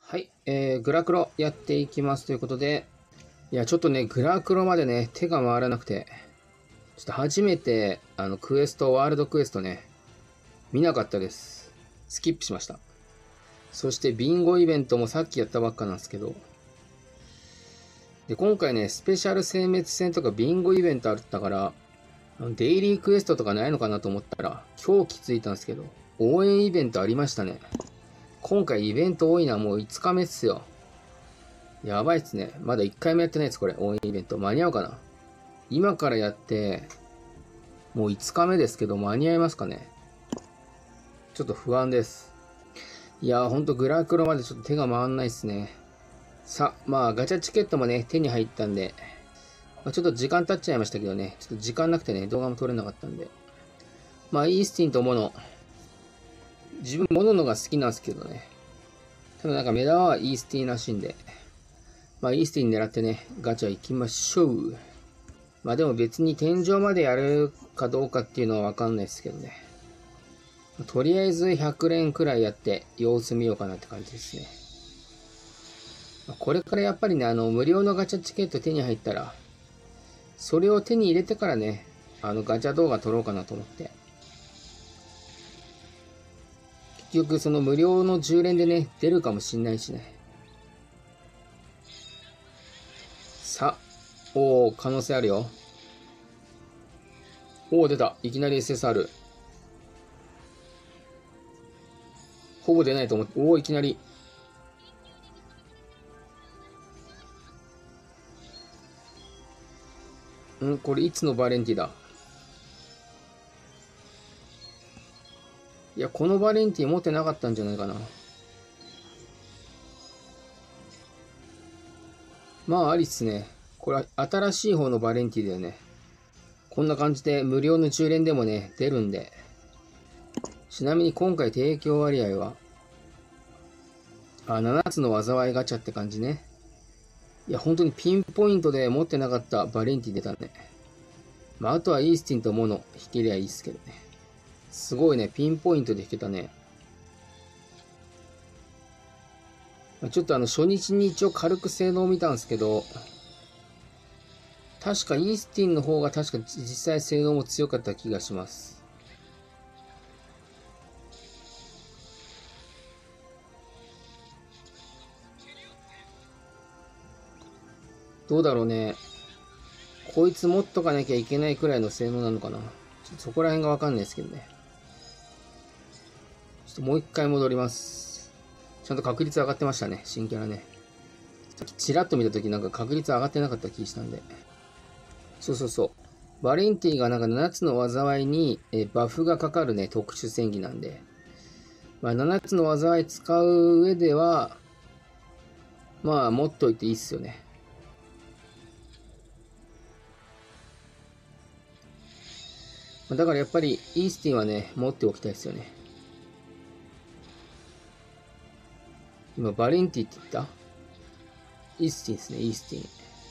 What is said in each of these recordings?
はい、グラクロやっていきますということで、いや、ちょっとね、グラクロまでね、手が回らなくて、ちょっと初めて、クエスト、ワールドクエストね、見なかったです。スキップしました。そして、ビンゴイベントもさっきやったばっかなんですけど、で、今回ね、スペシャル殲滅戦とかビンゴイベントあったから、デイリークエストとかないのかなと思ったら、今日気づいたんですけど、応援イベントありましたね。今回イベント多いな、もう5日目っすよ。やばいっすね。まだ1回もやってないです、これ。応援イベント。間に合うかな？今からやって、もう5日目ですけど、間に合いますかね？ちょっと不安です。いやー、ほんとグラクロまでちょっと手が回んないっすね。さ、まあ、ガチャチケットもね、手に入ったんで、ちょっと時間経っちゃいましたけどね、ちょっと時間なくてね、動画も撮れなかったんで。まあ、イースティンとモノ。自分、モノのが好きなんですけどね。ただなんか目玉はイースティンらしいんで。まあ、イースティン狙ってね、ガチャ行きましょう。まあでも別に天井までやるかどうかっていうのはわかんないですけどね。とりあえず100連くらいやって様子見ようかなって感じですね。これからやっぱりね、無料のガチャチケット手に入ったら、それを手に入れてからね、ガチャ動画撮ろうかなと思って。結局その無料の10連でね、出るかもしんないしね。さ、可能性あるよ。出た。いきなり SSR。ほぼ出ないと思って、いきなり。これいつのバレンティだ？いや、このバレンティ持ってなかったんじゃないかな。まあ、ありっすね。これ、新しい方のバレンティだよね。こんな感じで無料の10連でもね、出るんで。ちなみに今回提供割合は、7つの災いガチャって感じね。いや、本当にピンポイントで持ってなかったバレンティ出たね。まあ、あとはイースティンとモノ引けりゃいいっすけどね。すごいね、ピンポイントで引けたね。ちょっと初日に一応軽く性能を見たんですけど、確かイースティンの方が確か実際性能も強かった気がします。どうだろうね。こいつ持っとかなきゃいけないくらいの性能なのかな。ちょっとそこら辺がわかんないですけどね。ちょっともう一回戻ります。ちゃんと確率上がってましたね、新キャラね。さっきチラッと見たときなんか確率上がってなかった気したんで。そうそうそう。バレンティがなんか7つの災いにバフがかかるね、特殊戦技なんで。まあ7つの災い使う上では、まあ持っといていいっすよね。だからやっぱりイースティンはね、持っておきたいですよね。今バレンティって言った？イースティンですね、イースティン。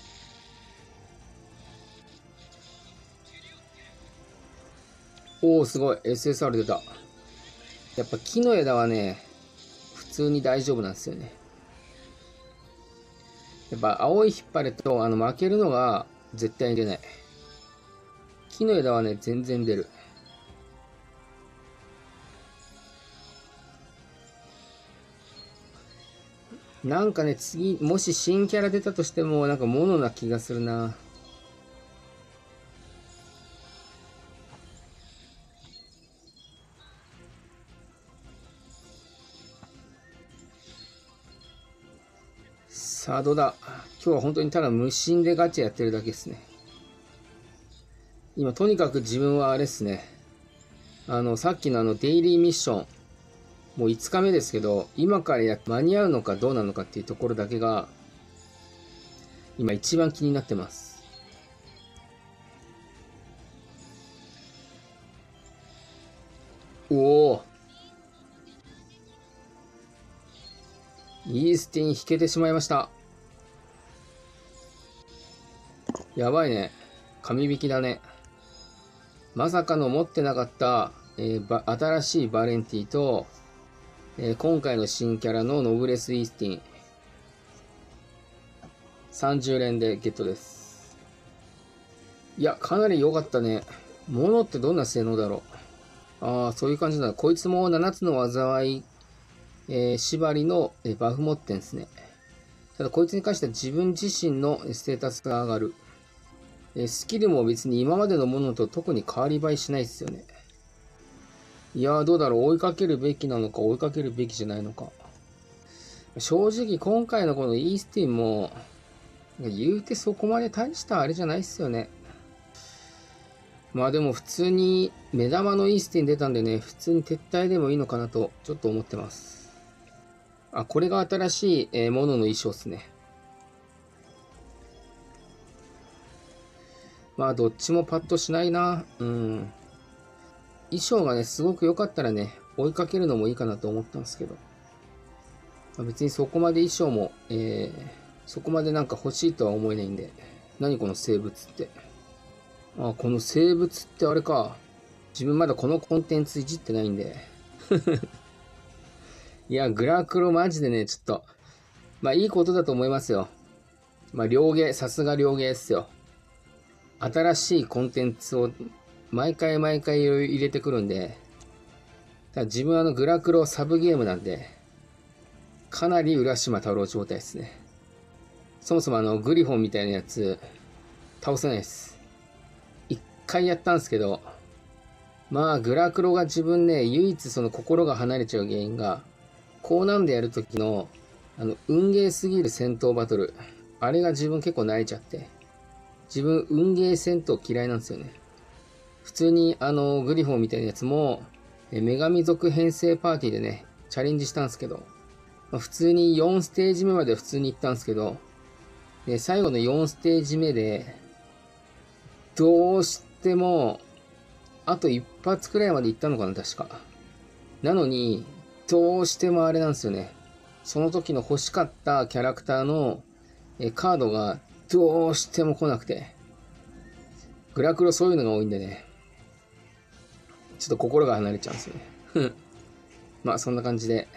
すごい。SSR 出た。やっぱ木の枝はね、普通に大丈夫なんですよね。やっぱ青い引っ張ると、負けるのが絶対に出ない。木の枝はね、全然出る。なんかね、次、もし新キャラ出たとしても、なんかモノな気がするな。さあ、どうだ。今日は本当にただ無心でガチャやってるだけですね。今、とにかく自分はあれっすね。さっきのデイリーミッション、もう5日目ですけど、今から間に合うのかどうなのかっていうところだけが、今一番気になってます。おお。イースティン引けてしまいました。やばいね。神引きだね。まさかの持ってなかった、新しいバレンティと、 今回の新キャラのノブレス・イースティン。30連でゲットです。いや、かなり良かったね。モノってどんな性能だろう。ああ、そういう感じだ。こいつも7つの災い、縛りのバフ持ってんですね。ただこいつに関しては自分自身のステータスが上がる。スキルも別に今までのものと特に変わり映えしないですよね。いやーどうだろう。追いかけるべきなのか追いかけるべきじゃないのか。正直今回のこのイースティンも言うてそこまで大したあれじゃないっすよね。まあでも普通に目玉のイースティン出たんでね、普通に撤退でもいいのかなとちょっと思ってます。あ、これが新しいものの衣装っすね。まあどっちもパッとしないな。うん。衣装がね、すごく良かったらね、追いかけるのもいいかなと思ったんですけど。まあ、別にそこまで衣装も、そこまでなんか欲しいとは思えないんで。何この生物って。あ、この生物ってあれか。自分まだこのコンテンツいじってないんで。いや、グラクロマジでね、ちょっと、まあいいことだと思いますよ。まあ両芸、さすが両芸っすよ。新しいコンテンツを毎回毎回入れてくるんで、ただ自分はグラクロサブゲームなんで、かなり浦島太郎状態ですね。そもそもグリフォンみたいなやつ、倒せないです。一回やったんですけど、まあグラクロが自分ね、唯一その心が離れちゃう原因が、高難度やるときの、運ゲーすぎる戦闘バトル、あれが自分結構慣れちゃって、自分運ゲー戦闘嫌いなんですよね。普通にグリフォンみたいなやつも、女神族編成パーティーでね、チャレンジしたんですけど、まあ、普通に4ステージ目まで普通に行ったんですけど、で、最後の4ステージ目で、どうしても、あと一発くらいまで行ったのかな、確か。なのに、どうしてもあれなんですよね。その時の欲しかったキャラクターのカードがどうしても来なくて。グラクロそういうのが多いんでね。ちょっと心が離れちゃうんですよね。まあそんな感じで。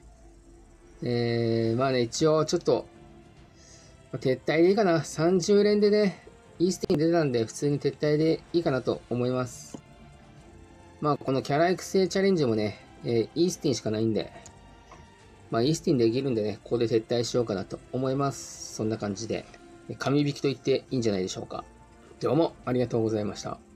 まあね、一応ちょっと、撤退でいいかな。30連でね、イースティン出たんで普通に撤退でいいかなと思います。まあこのキャラ育成チャレンジもね、イースティンしかないんで、まあイースティンできるんでね、ここで撤退しようかなと思います。そんな感じで、神引きと言っていいんじゃないでしょうか。どうもありがとうございました。